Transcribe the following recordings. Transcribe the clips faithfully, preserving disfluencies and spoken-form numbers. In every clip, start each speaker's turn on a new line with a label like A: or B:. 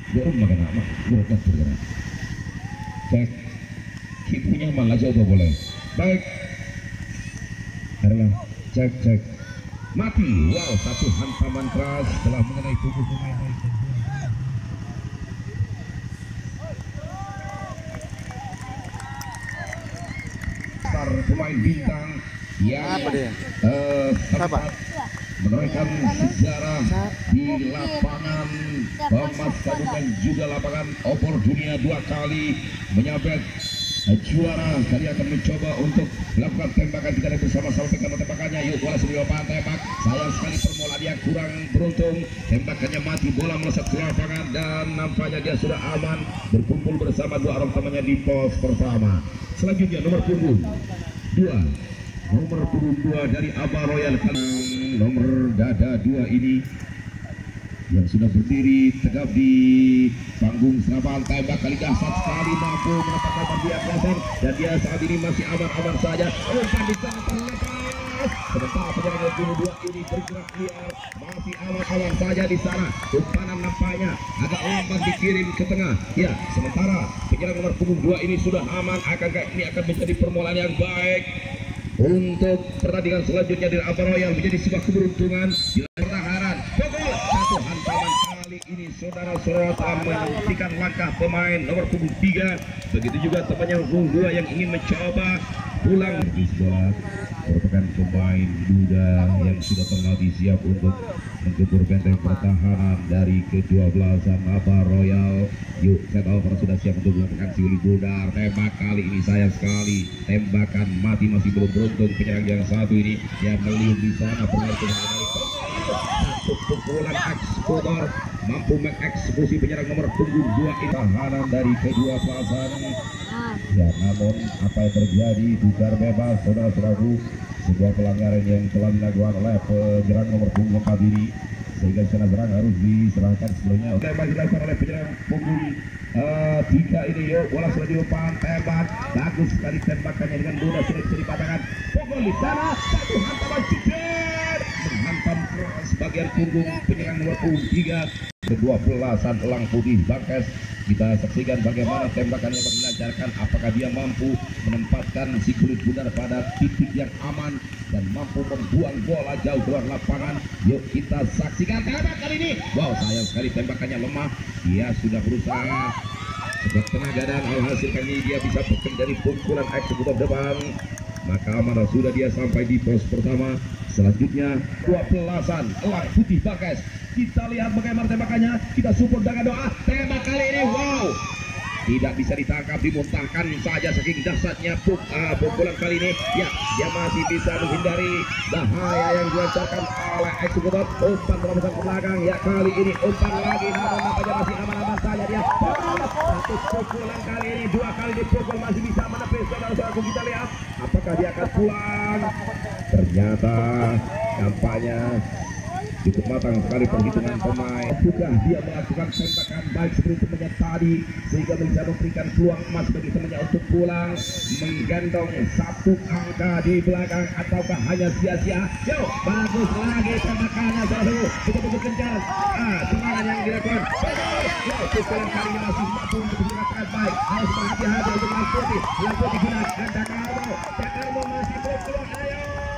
A: Dorong makan apa? Dorong bergerak. Cek. Kipunya malah jauh boleh. Baik. Adalah cek cek. Mati. Wow, satu hantaman keras telah mengenai tubuh pemain dari pemain bintang yang uh, sempat menorehkan sejarah di lapangan Thomas Kabut dan juga lapangan Opor Dunia dua kali menyabet juara. Kali akan mencoba untuk melakukan tembakan kita bersama-sama dengan tembakannya. Yuk bola sebelum tembak. Sayang sekali permulaan dia kurang beruntung, tembakannya mati, bola melesat ke lapangan dan nampaknya dia sudah aman berkumpul bersama dua orang temannya di pos pertama. Selanjutnya nomor punggung dua, nomor punggung dua dari Aba Royal, nomor dada dua ini yang sudah berdiri tegap di panggung senapan tembak. Kali dahsyat sekali, mampu mendapatkan dia kosong dan dia saat ini masih aman-aman saja. Umpan di sana terlepas, sementara penyerang nomor punggung dua ini bergerak liar, masih aman-aman saja di sana. Umpanan nampaknya agak lambat dikirim ke tengah. Ya, sementara penyerang nomor punggung dua ini sudah aman. Akankah ini akan menjadi permulaan yang baik untuk pertandingan selanjutnya di Aba Royal, menjadi sebuah keberuntungan di pertahanan. Pokok satu hantaman kali ini saudara-saudara telah menghentikan langkah pemain nomor punggung tiga. Begitu juga temannya punggung dua yang ingin mencoba pulang di bola. Merupakan pemain muda yang sudah terlatih siap untuk menggempur benteng pertahanan dari kedua belasan Aba Royal. Yuk, set over sudah siap untuk melakukan siuli budar. Tembak kali ini sayang sekali, tembakan mati, masih belum beruntung penyerang yang satu ini yang meliuk di sana. Pemain satu pukulan eksekutor mampu mengeksekusi penyerang nomor punggung dua ini. Tahanan dari kedua belasan. Ya, namun apa yang terjadi, tukar bebas saudara-saudaraku, sebuah pelanggaran yang telah dilakukan oleh penyerang nomor punggung empat ini, sehingga sana serang harus diserahkan sebelumnya. Oke, masih dilakukan oleh penyerang punggung uh, tiga ini. Yuk, bola sudah diumpan, tembak, bagus sekali tembakannya dengan mudah sudah bisa dipatahkan. Pukul di sana, satu hantaman jeder menghantam keras bagian punggung penyerang nomor punggung tiga. Kedua belasan elang putih Bangkes, kita saksikan bagaimana tembakannya dilancarkan. Apakah dia mampu menempatkan si kulit bundar pada titik yang aman dan mampu membuang bola jauh keluar lapangan. Yuk kita saksikan tembak kali ini. Wow, sayang sekali tembakannya lemah. Dia sudah berusaha sekuat tenaga dan alhasil kali ini dia bisa bekerja dari pukulan eksekutor depan. Maka amanah sudah dia sampai di pos pertama. Selanjutnya dua belasan elang putih Bangkes. Kita lihat bagaimana tembakannya. Kita support dengan doa. Tembak kali ini, wow, tidak bisa ditangkap, dimuntahkan saja saking dahsyatnya uh, pukulan kali ini. Ya, dia masih bisa menghindari bahaya yang dilancarkan oleh eksekutor. Umpan terobosan ke belakang. Ya, kali ini umpan lagi, namun nampaknya masih aman-aman saja dia. Satu pukulan kali ini, dua kali dipukul masih bisa menepis. Saudara-saudaraku, kita lihat apakah dia akan pulang. Ternyata nampaknya cukup matang sekali perhitungan pemain. Bukan dia melakukan tembakan baik seperti temannya tadi, sehingga bisa memberikan peluang emas bagi temannya untuk pulang menggendong satu angka di belakang, ataukah hanya sia-sia. Yo, bagus lagi tembakannya, satu betul-betul kencang. Ah, serangan yang dilakukan. Yo, pukulan kali ini masih mampu untuk digunakan baik. Harus berhati-hati untuk Lamputi. Lamputi gunakan Dakarmo. Dakarmo masih belum keluar. Ayo.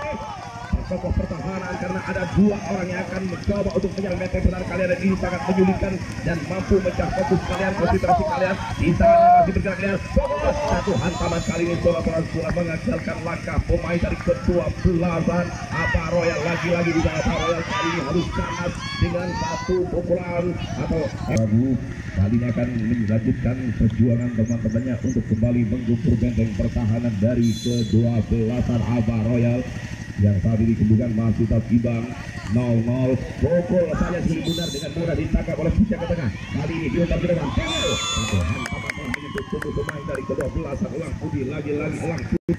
A: Tokoh pertahanan, karena ada dua orang yang akan mencoba untuk menyerang benteng pertahanan kalian, dan ini sangat menyulitkan dan mampu mecah fokus kalian, konsentrasi kalian. Di sana masih bergerak kalian. Fokus satu hantaman kali ini bola-bola bola menghasilkan langkah pemain dari kedua belasan Aba Royal. Lagi-lagi di sana Aba Royal kali ini harus ganas dengan satu pukulan atau Rabu. Kali ini akan melanjutkan perjuangan teman-temannya untuk kembali menggempur benteng pertahanan dari kedua belasan Aba Royal yang saat ini kedudukan masih tetap imbang nol nol. Pukul saja sulit benar dengan mudah ditangkap oleh Pucang ke tengah. Kali ini diumpan ke depan. Hantaman telah menyentuh tubuh pemain dari kedua belasan elang putih. Lagi-lagi elang putih.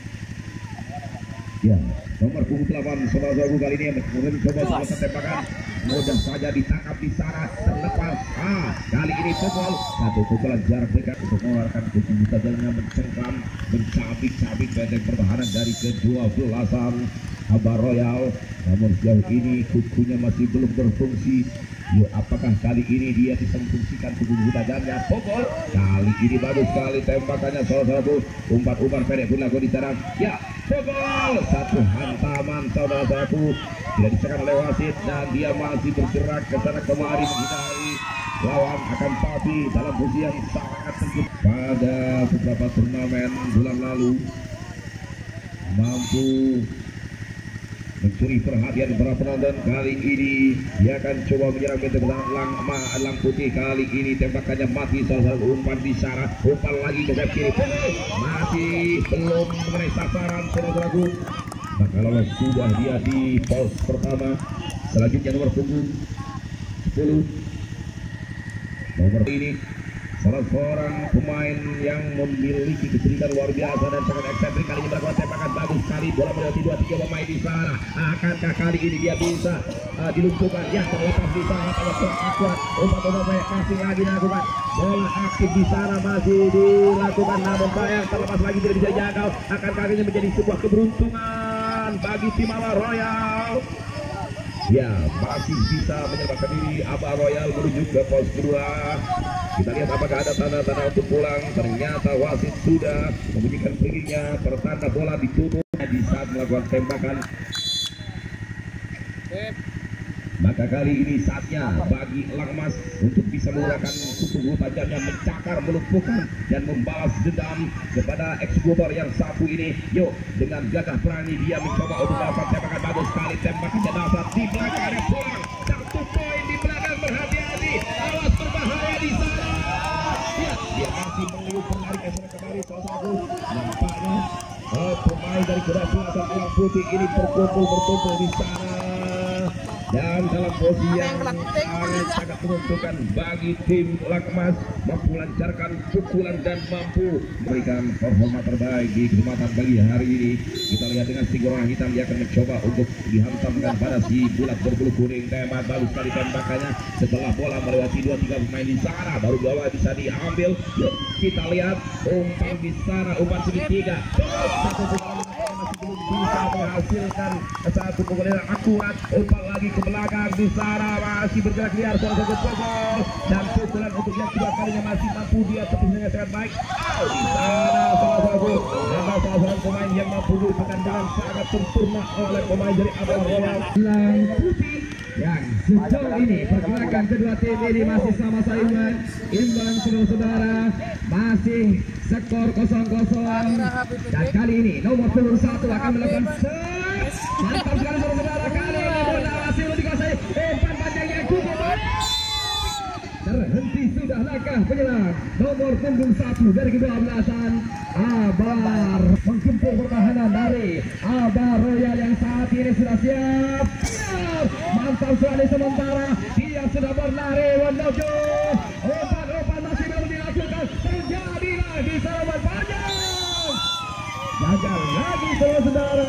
A: Ya, nomor punggung delapan saudara-saudaraku kali ini mencoba sebuah tembakan. mudah saja ditangkap di sana, terlepas. Ah, kali ini pukul satu pukulan jarak dekat untuk mengeluarkan kucing tajamnya, mencengkram, mencabik-cabik benteng pertahanan dari kedua belasan Aba Royal. Namun sejauh ini kukunya masih belum berfungsi. Yuk, apakah kali ini dia bisa memfungsikan kuku tajamnya? Pukul kali ini bagus sekali tembakannya, saudara-saudaraku. Umpan-umpan pendek pun lakukan di sana. Ya, pukul satu hantaman, saudara-saudaraku. Tidak disekat oleh wasit dan dia masih bergerak ke sana kemari menghindari lawan, akan tapi dalam posisi yang sangat sempit. Pada beberapa turnamen bulan lalu mampu mencuri perhatian para penonton. Kali ini dia akan coba menyerang benteng lang lang putih. Kali ini tembakannya mati, salah satu umpan di sana, umpan lagi ke sayap kiri, masih belum mengenai sasaran, saudara-saudaraku. Maka lolos sudah dia di pos pertama. Selanjutnya nomor punggung sepuluh, nomor ini salah seorang pemain yang memiliki kecerdasan luar biasa dan sangat eksentrik. Kali ini melakukan tembakan bagus sekali, bola melewati dua tiga pemain di sana. Akankah kali ini dia bisa uh, dilumpuhkan? Ya, terlepas di sana, kalau kuat umpan-umpan banyak masih lagi dilakukan. Bola aktif di sana masih dilakukan, namun bayang terlepas lagi, tidak bisa jangkau. Akankah ini menjadi sebuah keberuntungan bagi tim Aba Royal? Ya, masih bisa menyelamatkan diri Aba Royal menuju ke pos kedua. Kita lihat apakah ada tanda-tanda untuk pulang. Ternyata wasit sudah membunyikan peringnya, pertanda bola ditutup di saat melakukan tembakan. Maka kali ini saatnya bagi Elang Emas untuk bisa menggunakan kuku tajamnya, mencakar, melumpuhkan dan membalas dendam kepada eksekutor yang satu ini. Yuk, dengan gagah berani dia mencoba untuk melakukan tembakan bagus sekali. Tembakannya dasar di belakang, pulang satu poin di belakang. Berhati-hati, awas berbahaya di sana. Ya, dia masih meliuk menarik ke sana kembali. Salah satu nampaknya oh, pemain dari kedua belasan Elang Putih ini berkumpul berkumpul di sana. Dan dalam posisi yang sangat menguntungkan bagi tim Elang Emas, mampu lancarkan pukulan dan mampu memberikan performa terbaik di kesempatan bagi hari ini. Kita lihat dengan singgorang hitam, dia akan mencoba untuk dihantamkan pada si bulat berbulu kuning. Tembak bagus sekali tembakannya setelah bola melewati dua tiga pemain di sana, baru bola bisa diambil. Yuk, kita lihat umpan di sana, umpan segitiga. Satu pukulan masih belum bisa menghasilkan satu pukulan yang akurat. Umpan lagi ke belakang di sana, masih bergerak liar, salah satu pukul dan pukulan untuk yang kedua kalinya masih mampu dia tepusnya sangat baik. Oh, di sana salah satu nama salah satu pemain yang mampu dilakukan dengan sangat sempurna oleh pemain dari Aba Royal Elang Putih. Yang sejauh ini pergerakan kedua tim ini masih sama saingan, imbang saudara-saudara, masih skor kosong kosong. Dan kali ini nomor punggung satu akan melakukan set. Mantap sekali saudara-saudara, kali ini bola masih dikuasai, umpan panjangnya cukup. Terhenti sudah langkah penyerang nomor punggung satu dari kedua belasan Abar. Menggempur pertahanan dari Aba Royal yang saat ini sudah siap. Mantap sekali, sementara dia sudah berlari menuju umpan-umpan masih belum dilakukan. Terjadi lagi serangan panjang, gagal lagi saudara-saudara.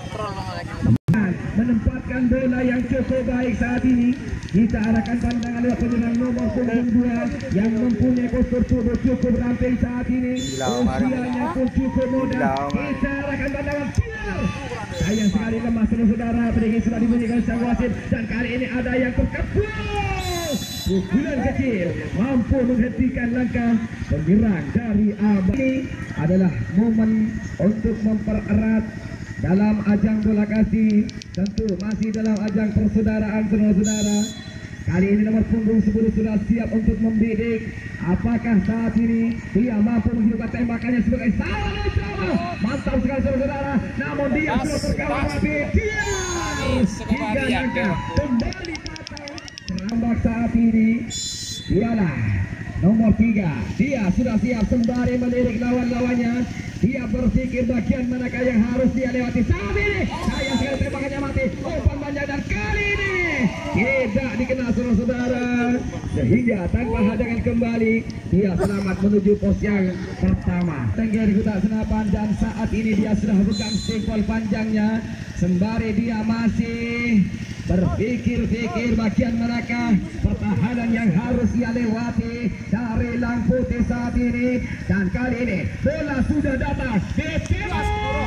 A: Menempatkan bola yang cukup baik saat ini. Kita arahkan pandangan lewat penyerang nomor punggung dua yang mempunyai postur tubuh cukup ramping saat ini. Usianya pun cukup muda. Kita arahkan pandangan sinar. Sayang sekali lemah saudara, peringin sudah dibunyikan sang wasit dan kali ini ada yang terkepung. Pukulan kecil mampu menghentikan langkah penyerang dari Aba. Ini adalah momen untuk mempererat dalam ajang bola kasih, tentu masih dalam ajang persaudaraan saudara-saudara. Kali ini nomor punggung sepuluh sudah siap untuk membidik. Apakah saat ini dia mampu menghidupkan tembakannya sebagai salah sama? Mantap sekali saudara-saudara. Namun dia sudah terkalah rapi. Dia tiga langkah kembali patah. Terambak saat ini dialah nomor tiga. Dia sudah siap sembari melirik lawan-lawannya. Dia berpikir bagian manakah yang harus dia lewati saat ini. Sayang sekali tembakannya mati. Umpan panjang dan kali ini
B: tidak dikenal saudara-saudara, sehingga tanpa hadangan kembali dia selamat menuju pos yang pertama. Tengger Kuta Senapan, dan saat ini dia sudah pegang stempel panjangnya sembari dia masih berpikir-pikir bagian manakah pertahanan yang harus ia lewati dari Lang Putih saat ini. Dan kali ini bola sudah datang ditilang,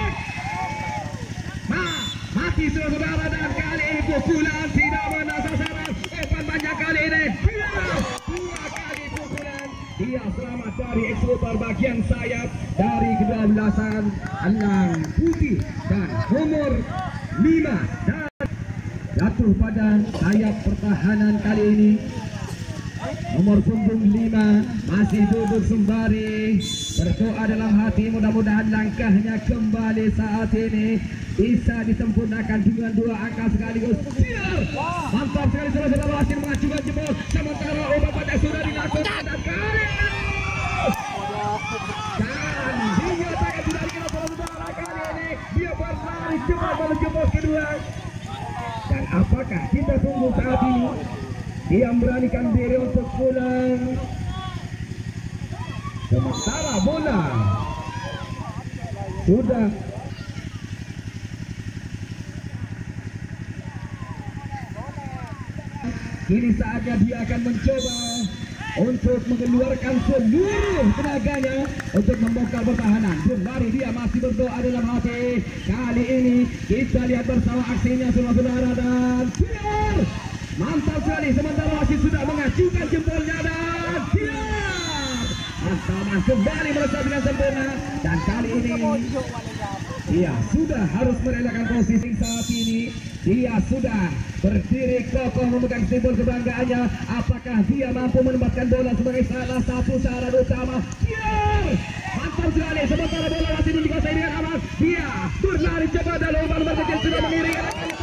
B: Ma, mati saudara, dan kali ini pukulan tidak menang sasaran. Umpan banyak kali ini dua, dua kali pukulan, dia selamat dari eksekutor bagian sayap dari kedua belasan Lang Putih dan nomor lima, dan jatuh pada sayap pertahanan kali ini. Nomor punggung lima masih duduk sembari berdoa dalam hati, mudah-mudahan langkahnya kembali saat ini bisa disempurnakan dengan dua angka sekaligus. Mantap sekali saudara-saudara, masih mengajukan jempol, sementara obat pada sudah dilakukan, dan kali ini dan dinyatakan tidak dikenal saudara-saudara. Kali ini dia berlari cepat menuju pos kedua. Dan apakah kita tunggu saat ini dia memberanikan diri untuk pulang, sementara bola sudah kini saatnya dia akan mencoba untuk mengeluarkan seluruh tenaganya untuk membongkar pertahanan. Sembari dia masih berdoa dalam hati. Kali ini kita lihat bersama aksinya saudara-saudara, dan biar mantap sekali, sementara masih sudah mengajukan jempolnya, dan biar mantap kembali melesat dengan sempurna. Dan kali ini dia sudah harus merelakan posisi saat ini. Dia sudah berdiri kokoh memegang simbol kebanggaannya. Apakah dia mampu menempatkan bola sebagai salah satu syarat utama? Biar mantap sekali, sementara bola masih dikuasai dengan aman. Dia berlari cepat dan umpan berkecil sudah mengiring.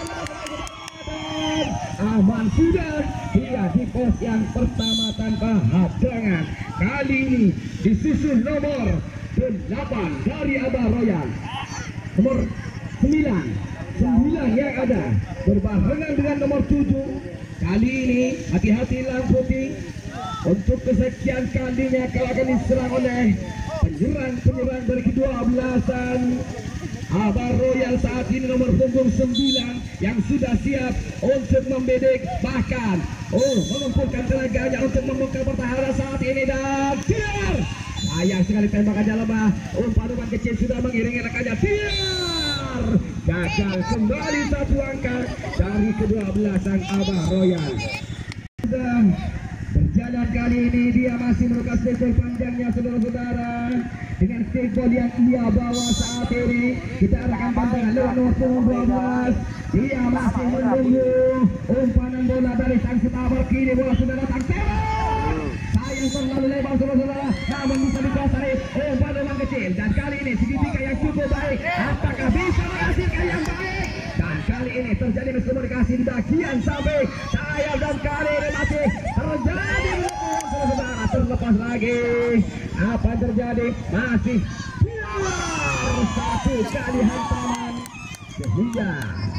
B: Aman sudah, dia di pos yang pertama tanpa hadangan. Kali ini disusul nomor delapan dari Abah Royal, nomor sembilan, sembilan yang ada berbarengan dengan nomor tujuh. Kali ini hati-hati Lang Putih untuk kesekian kalinya kalau akan diserang oleh penyerang-penyerang dari kedua belasan Abah Royal. Saat ini nomor punggung sembilan yang sudah siap untuk membidik, bahkan oh mengumpulkan tenaganya untuk membongkar pertahanan saat ini. Dan tiar, sayang sekali tembakannya lemah. Umpan-umpan kecil sudah mengiringi rekannya. Tiar, gagal kembali satu angka dari kedua belasan Abah Royal. Sudah berjalan kali ini dia masih merukas stempel panjangnya saudara-saudara. Dengan stempel yang ia bawa saat ini, kita arahkan pandangan lewat nomor dua belas. Dia masih menunggu umpanan bola dari sang setabar. Kini bola sudah datang. Sayang terlalu lebar saudara-saudara, namun bisa dikuasai umpan umpan kecil. Dan kali ini segitiga yang cukup baik, apakah bisa menghasilkan yang baik? Dan kali ini terjadi miskomunikasi di bagian samping sayap, dan kali ini masih terjadi saudara-saudara. Terlepas lagi, apa yang terjadi? Masih keluar satu kali hantaman, sehingga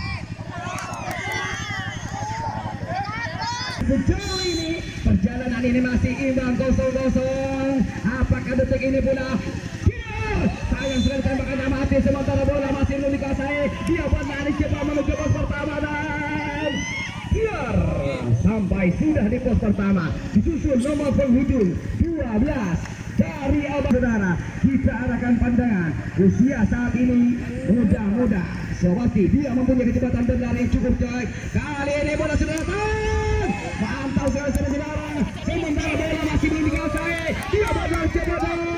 B: sejauh ini perjalanan ini masih imbang kosong kosong. Apakah detik ini pula? Sayang sekali tembakannya mati, sementara bola masih belum dikuasai. Dia berlari cepat menuju pos pertama, dan biar sampai sudah di pos pertama. Disusul nomor penghujung dua belas dari Abah. Saudara, kita arahkan pandangan. Usia saat ini muda-muda, Sewati dia mempunyai kecepatan berlari cukup baik. Kali ini bola sudah datang. Mantap sekali saudara, sementara bola masih belum dikuasai. Dia berlari cepat.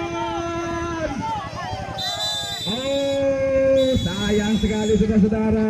B: Oh, sayang sekali saudara-saudara.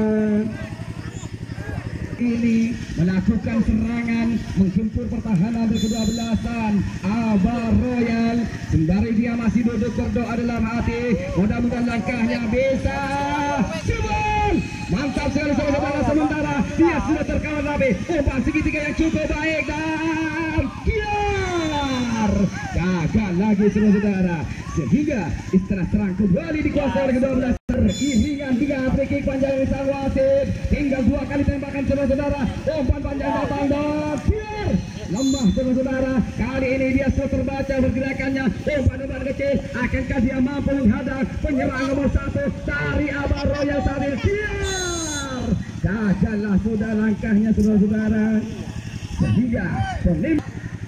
B: Ini melakukan serangan menggempur pertahanan dari kedua belasan Abah Royal. Sembari dia masih duduk berdoa dalam hati, mudah-mudahan langkahnya bisa jebol. Mantap sekali saudara-saudara, sementara dia sudah terkawal rapi. Umpan segitiga yang cukup baik, dan biar gagal lagi saudara-saudara, sehingga istana serang kembali dikuasai oleh kedua belas. Iringan tiga free kick panjang sang wasit, tinggal dua kali kali tembakan saudara-saudara. Umpan panjang datang dan kier. Lemah saudara-saudara. Kali ini dia sudah terbaca pergerakannya. Umpan-umpan kecil. Akankah dia mampu menghadang penyerang nomor satu dari Abah Royal saat ini? Kier. Gagallah sudah langkahnya saudara-saudara. Sehingga penim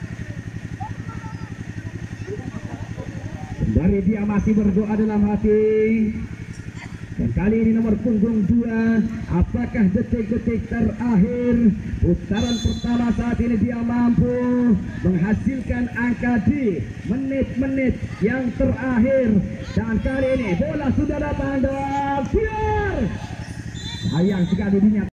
B: dari dia masih berdoa dalam hati. Dan kali ini nomor punggung dua, apakah detik-detik terakhir putaran pertama saat ini dia mampu menghasilkan angka di menit-menit yang terakhir. Dan kali ini bola sudah datang dan siar. Sayang sekali dinyatakan.